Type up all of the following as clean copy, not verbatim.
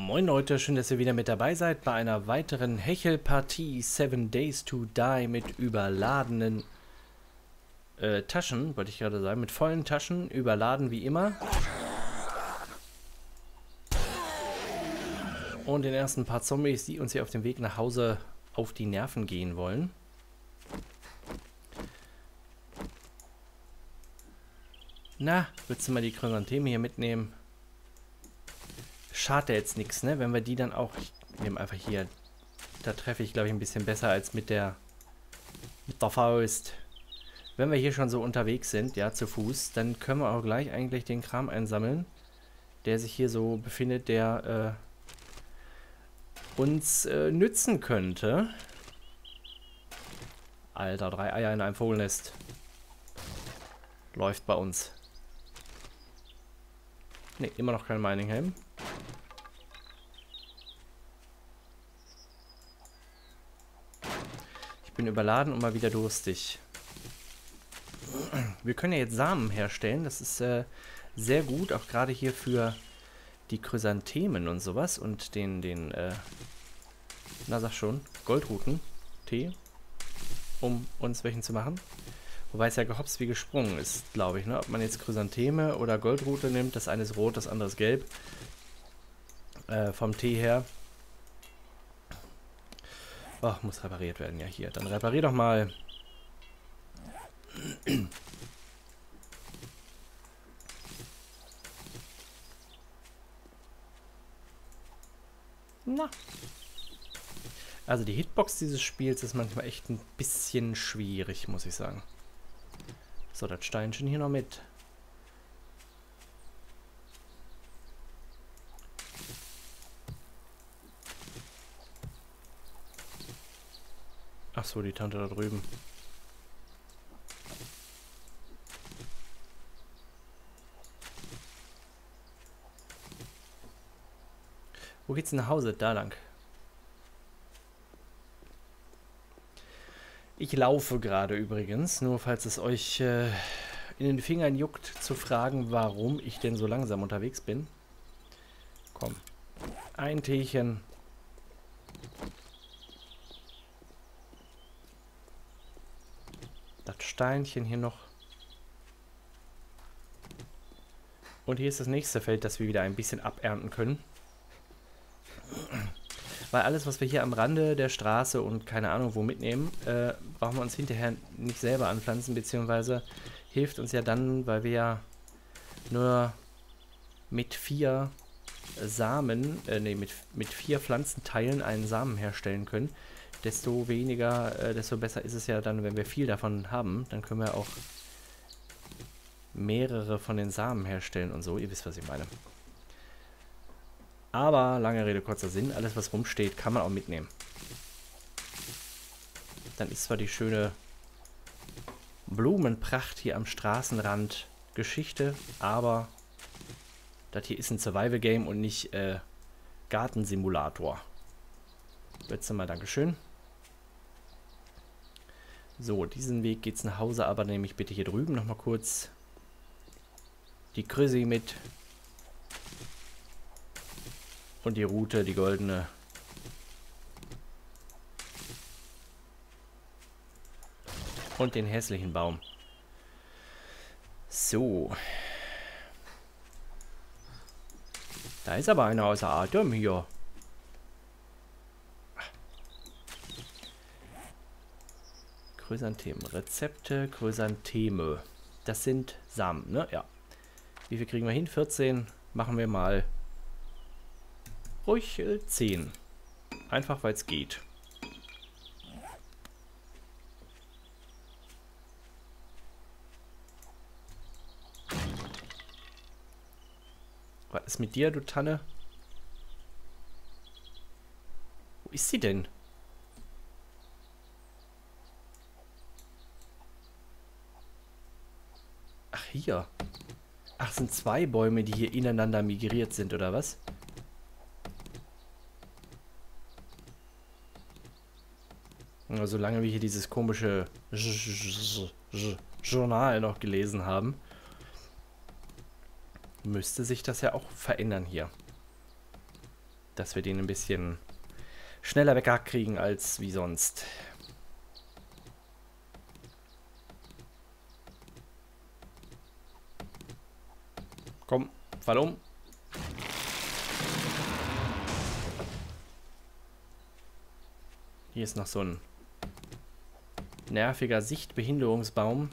Moin Leute, schön, dass ihr wieder mit dabei seid bei einer weiteren Hechelpartie 7 Days to Die mit überladenen Taschen, wollte ich gerade sagen, mit vollen Taschen, überladen wie immer. Und den ersten paar Zombies, die uns hier auf dem Weg nach Hause auf die Nerven gehen wollen. Na, willst du mal die Chrysantheme hier mitnehmen? Schadet ja jetzt nichts, ne? Wenn wir die dann auch... Ich nehme einfach hier... Da treffe ich, glaube ich, ein bisschen besser als mit der Faust. Wenn wir hier schon so unterwegs sind, ja, zu Fuß, dann können wir auch gleich eigentlich den Kram einsammeln, der sich hier so befindet, der uns nützen könnte. Alter, 3 Eier in einem Vogelnest. Läuft bei uns. Ne, immer noch kein Mining Helm. Ich bin überladen und mal wieder durstig. Wir können ja jetzt Samen herstellen. Das ist sehr gut, auch gerade hier für die Chrysanthemen und sowas. Und na sag schon, Goldruten-Tee, um uns welchen zu machen. Wobei es ja gehopst wie gesprungen ist, glaube ich, ne? Ob man jetzt Chrysantheme oder Goldrute nimmt, das eine ist rot, das andere ist gelb. Vom Tee her. Oh, muss repariert werden, ja hier. Dann reparier doch mal. Na. Also die Hitbox dieses Spiels ist manchmal echt ein bisschen schwierig, muss ich sagen. So, das Steinchen hier noch mit. Ach so, die Tante da drüben. Wo geht's nach Hause? Da lang. Ich laufe gerade übrigens, nur falls es euch in den Fingern juckt, zu fragen, warum ich denn so langsam unterwegs bin. Komm, ein Teechen. Das Steinchen hier noch. Und hier ist das nächste Feld, das wir wieder ein bisschen abernten können. Weil alles, was wir hier am Rande der Straße und keine Ahnung wo mitnehmen, brauchen wir uns hinterher nicht selber anpflanzen, beziehungsweise hilft uns ja dann, weil wir ja nur mit 4 Samen, mit 4 Pflanzenteilen einen Samen herstellen können. Desto weniger, desto besser ist es ja dann, wenn wir viel davon haben, dann können wir auch mehrere von den Samen herstellen und so. Ihr wisst, was ich meine. Aber, lange Rede, kurzer Sinn, alles was rumsteht, kann man auch mitnehmen. Dann ist zwar die schöne Blumenpracht hier am Straßenrand Geschichte, aber das hier ist ein Survival-Game und nicht Gartensimulator. Letztes Mal Dankeschön. So, diesen Weg geht's nach Hause, aber nehme ich bitte hier drüben nochmal kurz die Krüsi mit. Und die Rute, die goldene. Und den hässlichen Baum. So. Da ist aber einer außer Atem hier. Chrysanthemen. Rezepte, Chrysantheme. Das sind Samen, ne? Ja. Wie viel kriegen wir hin? 14. Machen wir mal ruhig 10. Einfach weil es geht. Was ist mit dir, du Tanne? Wo ist sie denn? Ach, hier. Ach, sind 2 Bäume, die hier ineinander migriert sind, oder was? Solange wir hier dieses komische Journal noch gelesen haben, müsste sich das ja auch verändern hier. dass wir den ein bisschen schneller wegkriegen als wie sonst. Komm, fall um. Hier ist noch so ein nerviger Sichtbehinderungsbaum.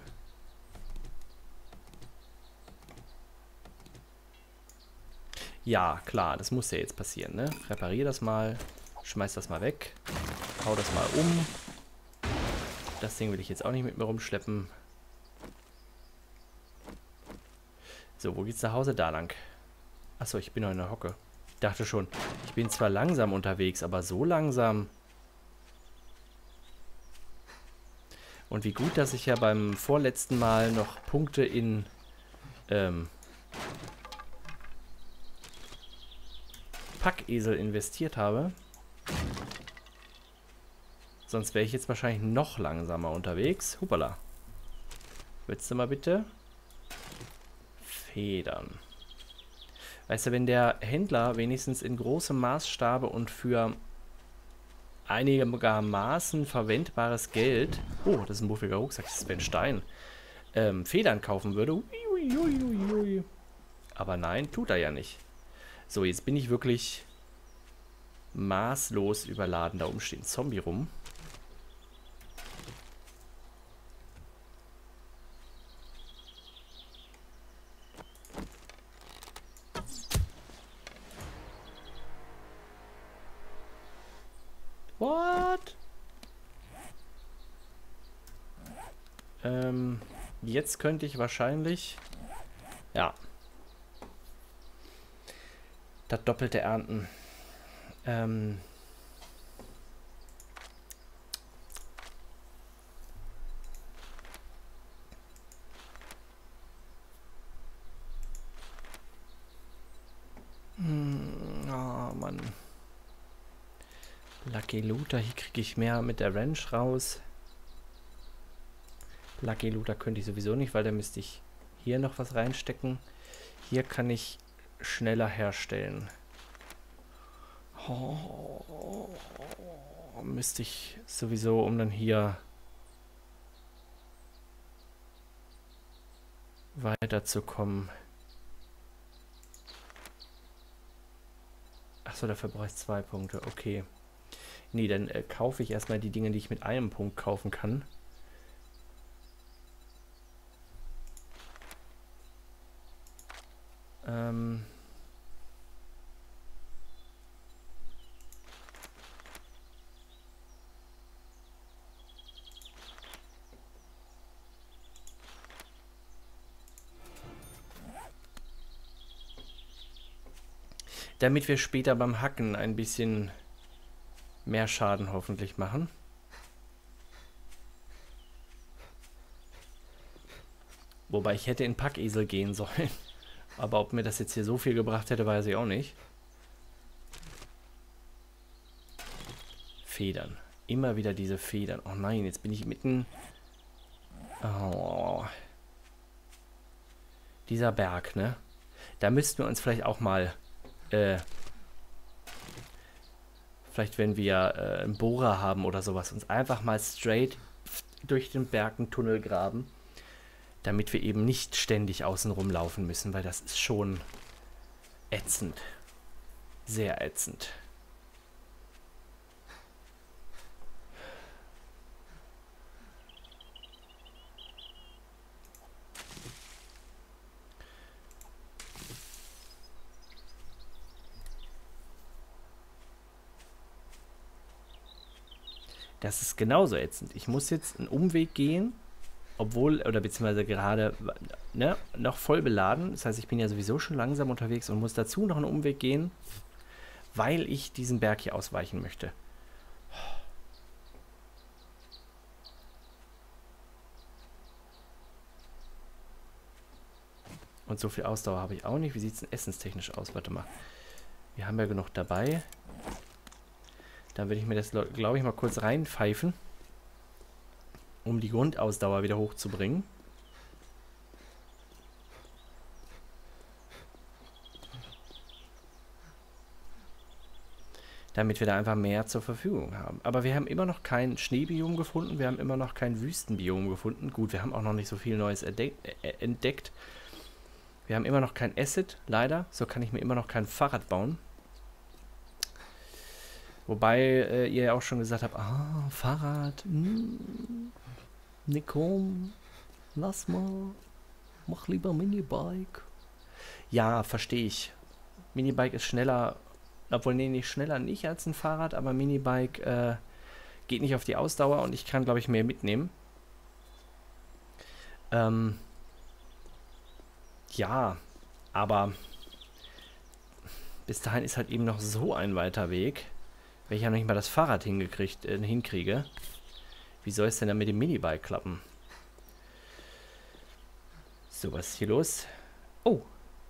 Ja, klar, das muss ja jetzt passieren, ne? Reparier das mal, schmeiß das mal weg, hau das mal um. Das Ding will ich jetzt auch nicht mit mir rumschleppen. So, wo geht's nach Hause? Da lang. Achso, ich bin noch in der Hocke. Ich dachte schon, ich bin zwar langsam unterwegs, aber so langsam. Und wie gut, dass ich ja beim vorletzten Mal noch Punkte in Packesel investiert habe. Sonst wäre ich jetzt wahrscheinlich noch langsamer unterwegs. Hupala. Willst du mal bitte? Federn. Weißt du, wenn der Händler wenigstens in großem Maßstabe und für einigermaßen verwendbares Geld... Oh, das ist ein muffiger Rucksack, das ist ein Stein. Federn kaufen würde. Uiuiuiui. Aber nein, tut er ja nicht. So, jetzt bin ich wirklich maßlos überladen. Da oben steht ein Zombie rum. What? Jetzt könnte ich wahrscheinlich... Ja. Das doppelte Ernten. Oh, Mann. Lucky Looter, hier kriege ich mehr mit der Ranch raus. Lucky Looter könnte ich sowieso nicht, weil da müsste ich hier noch was reinstecken. Hier kann ich schneller herstellen. Oh, müsste ich sowieso, um dann hier weiterzukommen. Achso, dafür brauche ich 2 Punkte. Okay. Nee, dann kaufe ich erstmal die Dinge, die ich mit einem Punkt kaufen kann. Damit wir später beim Hacken ein bisschen mehr Schaden hoffentlich machen. Wobei ich hätte in Packesel gehen sollen. Aber ob mir das jetzt hier so viel gebracht hätte, weiß ich auch nicht. Federn. Immer wieder diese Federn. Oh nein, jetzt bin ich mitten... Oh. Dieser Berg, ne? Da müssten wir uns vielleicht auch mal... vielleicht, wenn wir einen Bohrer haben oder sowas, uns einfach mal straight durch den Berg einen Tunnel graben, damit wir eben nicht ständig außen rumlaufen müssen, weil das ist schon ätzend. Sehr ätzend. Das ist genauso ätzend. Ich muss jetzt einen Umweg gehen, obwohl, oder beziehungsweise gerade, ne, noch voll beladen. Das heißt, ich bin ja sowieso schon langsam unterwegs und muss dazu noch einen Umweg gehen, weil ich diesen Berg hier ausweichen möchte. Und so viel Ausdauer habe ich auch nicht. Wie sieht es denn essenstechnisch aus? Warte mal. Wir haben ja genug dabei. Dann würde ich mir das, glaube ich, mal kurz reinpfeifen, um die Grundausdauer wieder hochzubringen. damit wir da einfach mehr zur Verfügung haben. Aber wir haben immer noch kein Schneebiom gefunden, wir haben immer noch kein Wüstenbiom gefunden. Gut, wir haben auch noch nicht so viel Neues entdeckt. Wir haben immer noch kein Acid, leider. So kann ich mir immer noch kein Fahrrad bauen. Wobei ihr ja auch schon gesagt habt, Fahrrad, Nikom, lass mal, mach lieber Minibike. Ja, verstehe ich. Minibike ist schneller, obwohl, nee, nicht schneller nicht als ein Fahrrad, aber Minibike geht nicht auf die Ausdauer und ich kann, glaube ich, mehr mitnehmen. Ja, aber bis dahin ist halt eben noch so ein weiter Weg, wenn ich ja noch nicht mal das Fahrrad hinkriege. Wie soll es denn dann mit dem Minibike klappen? So, was ist hier los? Oh!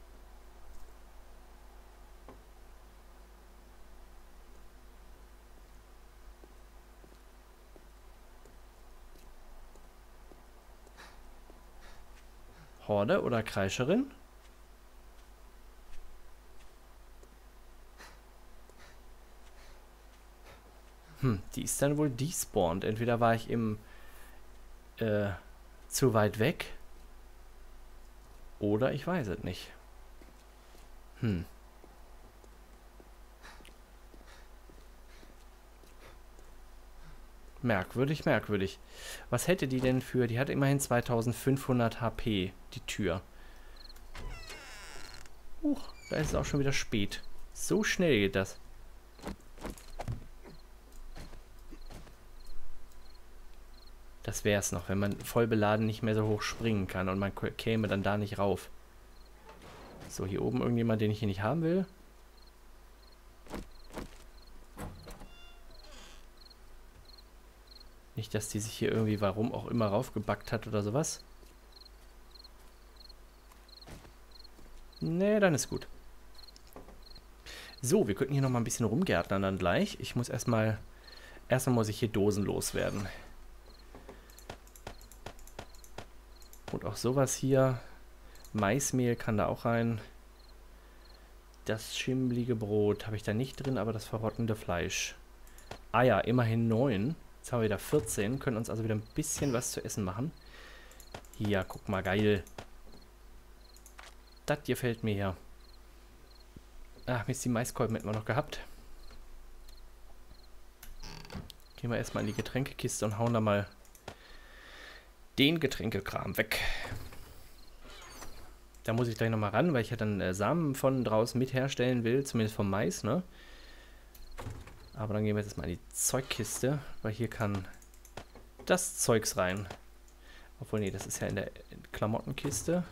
Horde oder Kreischerin? Die ist dann wohl despawned. Entweder war ich zu weit weg. Oder ich weiß es nicht. Merkwürdig, merkwürdig. Was hätte die denn für... Die hat immerhin 2500 HP, die Tür. Da ist es auch schon wieder spät. So schnell geht das. Das wäre es noch, wenn man voll beladen nicht mehr so hoch springen kann und man käme dann da nicht rauf. So, hier oben irgendjemand, den ich hier nicht haben will. Nicht, dass die sich hier irgendwie, warum auch immer, raufgebackt hat oder sowas. Nee, dann ist gut. So, wir könnten hier noch mal ein bisschen rumgärtnern dann gleich. Ich muss erstmal muss ich hier Dosen loswerden. Und auch sowas hier. Maismehl kann da auch rein. Das schimmelige Brot habe ich da nicht drin, aber das verrottende Fleisch. Eier, immerhin 9. Jetzt haben wir wieder 14. Können uns also wieder ein bisschen was zu essen machen. Hier, guck mal, geil. Das gefällt mir hier. Ach, Mist, die Maiskolben hätten wir noch gehabt. Gehen wir erstmal in die Getränkekiste und hauen da mal den Getränkekram weg. Da muss ich gleich nochmal ran, weil ich ja dann Samen von draußen mit herstellen will, zumindest vom Mais, ne? Aber dann gehen wir jetzt mal in die Zeugkiste, weil hier kann das Zeugs rein. Obwohl, nee, das ist ja in der Klamottenkiste.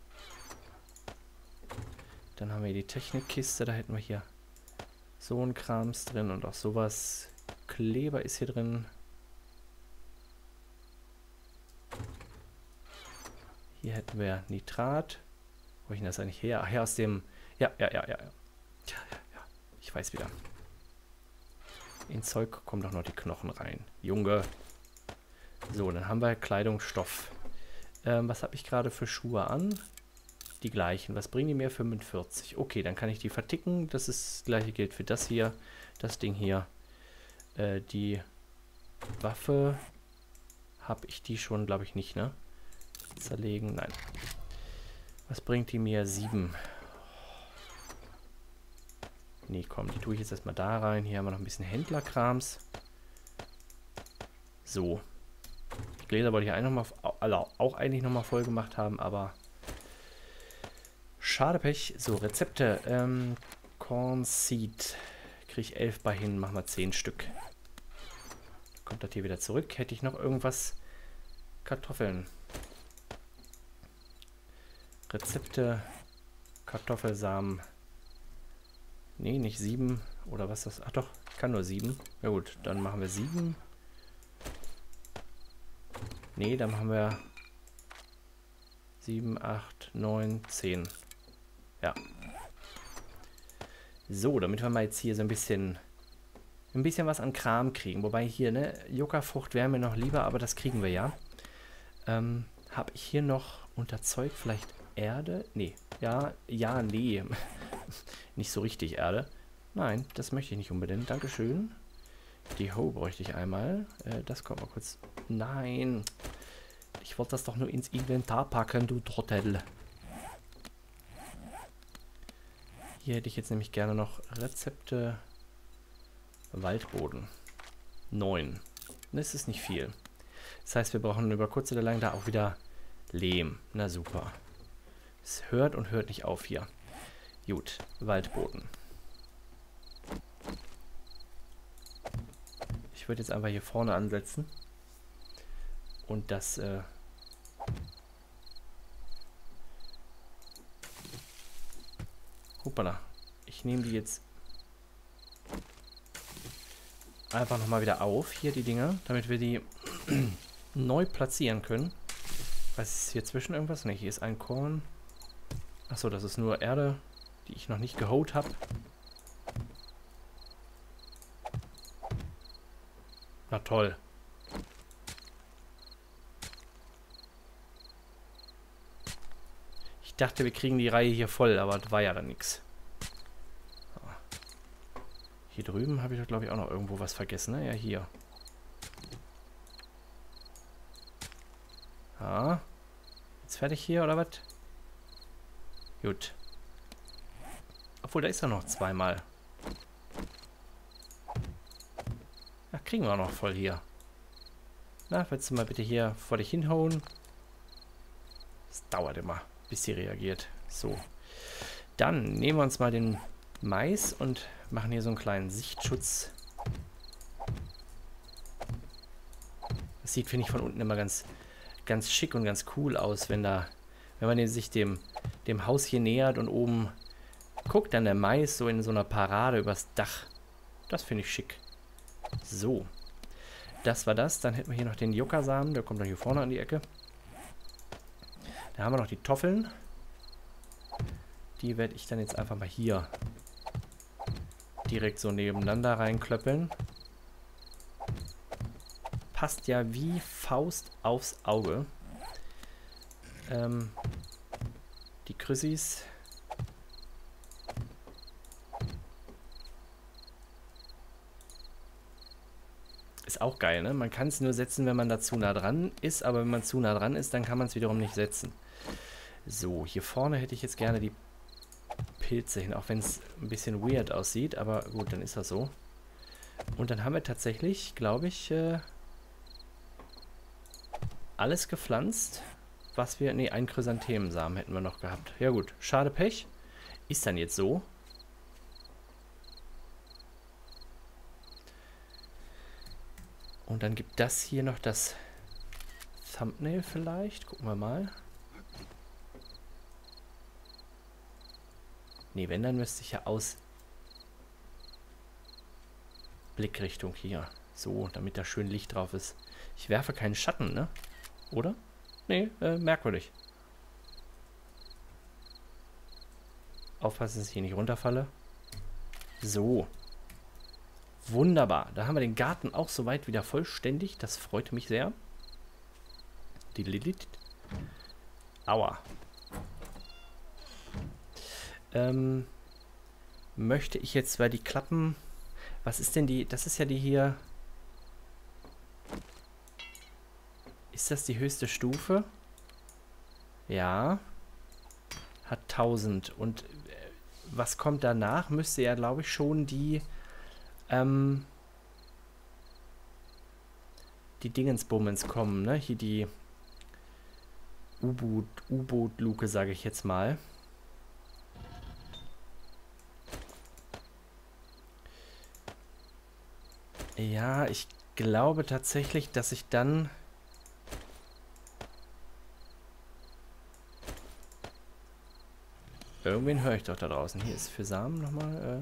Dann haben wir die Technikkiste, da hätten wir hier so ein Krams drin und auch sowas. Kleber ist hier drin. Hier hätten wir Nitrat. Wo ich denn das eigentlich her? Ach ja, aus dem... Ja. Ich weiß wieder. In Zeug kommen doch noch die Knochen rein. Junge. So, dann haben wir Kleidungsstoff. Was habe ich gerade für Schuhe an? Die gleichen. Was bringen die mir? 45. Okay, dann kann ich die verticken. Das ist das gleiche gilt für das hier. Das Ding hier. Die Waffe. Habe ich die schon, glaube ich, nicht, ne? Zerlegen, nein. Was bringt die mir? 7. Nee, komm, die tue ich jetzt erstmal da rein. Hier haben wir noch ein bisschen Händlerkrams. So. Die Gläser wollte ich auch eigentlich nochmal voll gemacht haben, aber schade Pech. So, Rezepte. Corn Seed. Kriege ich 11 bei hin, machen wir 10 Stück. Kommt das hier wieder zurück? Hätte ich noch irgendwas? Kartoffeln. Rezepte. Kartoffelsamen. Nee, nicht 7. Oder was das? Ach doch, ich kann nur 7. Ja gut, dann machen wir 7. Nee, dann machen wir 7, 8, 9, 10. Ja. So, damit wir mal jetzt hier so ein bisschen was an Kram kriegen. Wobei hier, ne, Yucca-Frucht wäre mir noch lieber, aber das kriegen wir ja. Habe ich hier noch unter Zeug vielleicht Erde? Nee. Ja, nee. Nicht so richtig Erde. Nein, das möchte ich nicht unbedingt. Dankeschön. Die Hoe bräuchte ich einmal. Das kommt mal kurz. Nein. Ich wollte das doch nur ins Inventar packen, du Trottel. Hier hätte ich jetzt nämlich gerne noch Rezepte. Waldboden. 9. Das ist nicht viel. Das heißt, wir brauchen über kurz oder lang da auch wieder Lehm. Na super. Es hört und hört nicht auf hier. Gut, Waldboden. Ich würde jetzt einfach hier vorne ansetzen. Und das... Hoppala. Ich nehme die jetzt einfach nochmal wieder auf, hier die Dinger, damit wir die neu platzieren können. Was ist hier zwischen irgendwas? Ne, hier ist ein Korn. Achso, das ist nur Erde, die ich noch nicht geholt habe. Na toll. Ich dachte, wir kriegen die Reihe hier voll, aber das war ja dann nichts. Hier drüben habe ich doch, glaube ich, auch noch irgendwo was vergessen, ne? Ja, hier. Ja. Jetzt fertig hier, oder was? Gut. Obwohl, da ist ja noch zweimal. Ja, kriegen wir auch noch voll hier. Na, willst du mal bitte hier vor dich hinhauen? Das dauert immer, bis sie reagiert. So. Dann nehmen wir uns mal den Mais und machen hier so einen kleinen Sichtschutz. Das sieht, finde ich, von unten immer ganz schick und ganz cool aus, wenn man sich dem Haus hier nähert und oben guckt, dann der Mais so in so einer Parade übers Dach. Das finde ich schick. So. Das war das. Dann hätten wir hier noch den Yucca-Samen. Der kommt dann hier vorne an die Ecke. Da haben wir noch die Toffeln. Die werde ich dann jetzt einfach mal hier direkt so nebeneinander reinklöppeln. Passt ja wie Faust aufs Auge. Die Krüssis. Ist auch geil, ne? Man kann es nur setzen, wenn man da zu nah dran ist, aber wenn man zu nah dran ist, dann kann man es wiederum nicht setzen. So, hier vorne hätte ich jetzt gerne die Pilze hin, auch wenn es ein bisschen weird aussieht, aber gut, dann ist das so. Und dann haben wir tatsächlich, glaube ich, alles gepflanzt, was wir... Ne, einen Chrysanthemensamen hätten wir noch gehabt. Ja gut, schade Pech. Ist dann jetzt so. Und dann gibt das hier noch das Thumbnail vielleicht. Gucken wir mal. Ne, wenn, dann müsste ich ja aus Blickrichtung hier. So, damit da schön Licht drauf ist. Ich werfe keinen Schatten, ne? Oder? Ne, merkwürdig. Aufpassen, dass ich hier nicht runterfalle. So. Wunderbar. Da haben wir den Garten auch soweit wieder vollständig. Das freut mich sehr. Die Lilith. Aua. Möchte ich jetzt, weil die Klappen... Was ist denn die... Das ist ja die hier... Ist das die höchste Stufe? Ja. Hat 1000. Und was kommt danach? Müsste ja, glaube ich, schon die... die Dingensbummens kommen, ne? Hier die U-Boot-Luke, sage ich jetzt mal. Ja, ich glaube tatsächlich, dass ich dann... Irgendwen höre ich doch da draußen. Hier ist für Samen nochmal...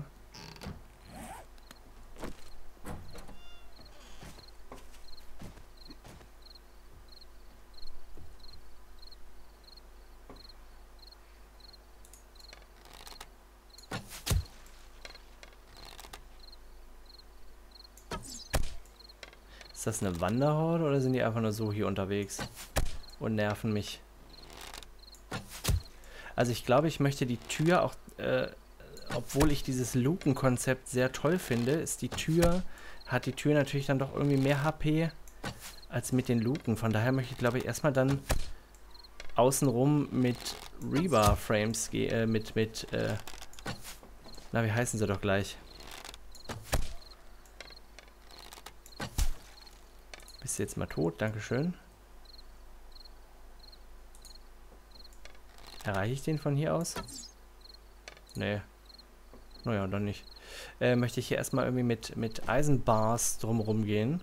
Ist das eine Wanderhorde oder sind die einfach nur so hier unterwegs und nerven mich? Also ich glaube, ich möchte die Tür auch obwohl ich dieses Lukenkonzept sehr toll finde, ist hat die Tür natürlich dann doch irgendwie mehr HP als mit den Luken. Von daher möchte ich, glaube ich, erstmal dann außenrum mit Rebar-Frames gehen, na, wie heißen sie doch gleich? Bist du jetzt mal tot? Dankeschön. Erreiche ich den von hier aus? Nee. Naja, dann nicht. Möchte ich hier erstmal irgendwie mit Eisenbars drumherum gehen.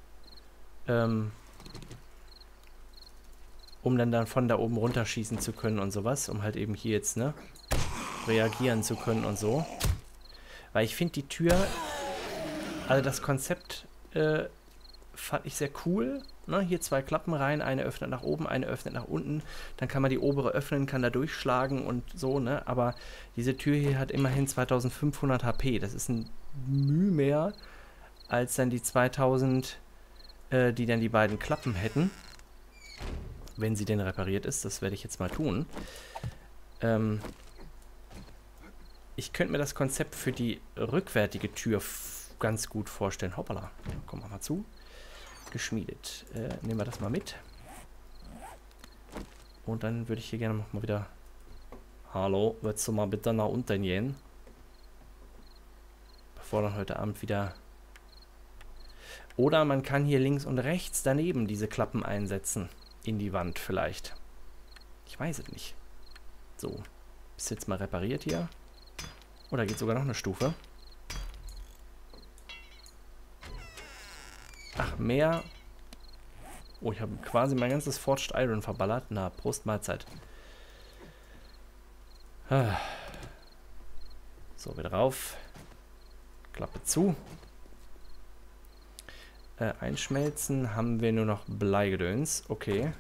Um dann von da oben runterschießen zu können und sowas. Um halt eben hier jetzt, ne, reagieren zu können und so. Weil ich finde die Tür, also das Konzept fand ich sehr cool. Ne? Hier 2 Klappen rein, eine öffnet nach oben, eine öffnet nach unten. Dann kann man die obere öffnen, kann da durchschlagen und so, ne? Aber diese Tür hier hat immerhin 2500 HP. Das ist ein Mühe mehr als dann die 2000, die dann die beiden Klappen hätten. Wenn sie denn repariert ist. Das werde ich jetzt mal tun. Ich könnte mir das Konzept für die rückwärtige Tür ganz gut vorstellen. Hoppala, komm mal zu. Geschmiedet. Nehmen wir das mal mit. Und dann würde ich hier gerne noch mal wieder... Hallo, würdest du mal bitte nach unten gehen? Bevor dann heute Abend wieder... Oder man kann hier links und rechts daneben diese Klappen einsetzen. In die Wand vielleicht. Ich weiß es nicht. So. Ist jetzt mal repariert hier. Oder geht sogar noch eine Stufe. Ach, mehr. Oh, ich habe quasi mein ganzes Forged Iron verballert. Na, Prost Mahlzeit. So, wieder rauf. Klappe zu. Einschmelzen haben wir nur noch Bleigedöns. Okay.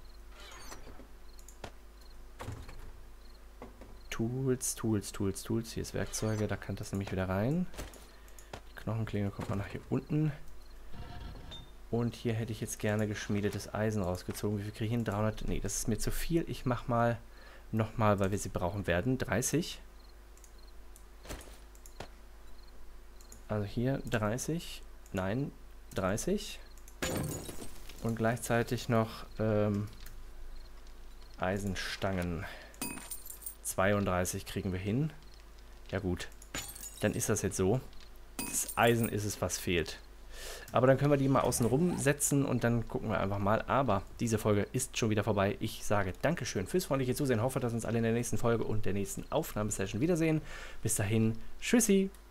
Tools. Hier ist Werkzeuge, da kann das nämlich wieder rein. Die Knochenklinge kommt mal nach hier unten. Und hier hätte ich jetzt gerne geschmiedetes Eisen rausgezogen. Wie viel kriege ich hin? 300? Nee, das ist mir zu viel. Ich mache mal nochmal, weil wir sie brauchen werden. 30. Also hier 30. Nein, 30. Und gleichzeitig noch Eisenstangen. 32 kriegen wir hin. Ja gut, dann ist das jetzt so. Das Eisen ist es, was fehlt. Aber dann können wir die mal außen rum setzen und dann gucken wir einfach mal. Aber diese Folge ist schon wieder vorbei. Ich sage Dankeschön fürs freundliche Zusehen. Hoffe, dass wir uns alle in der nächsten Folge und der nächsten Aufnahmesession wiedersehen. Bis dahin, tschüssi!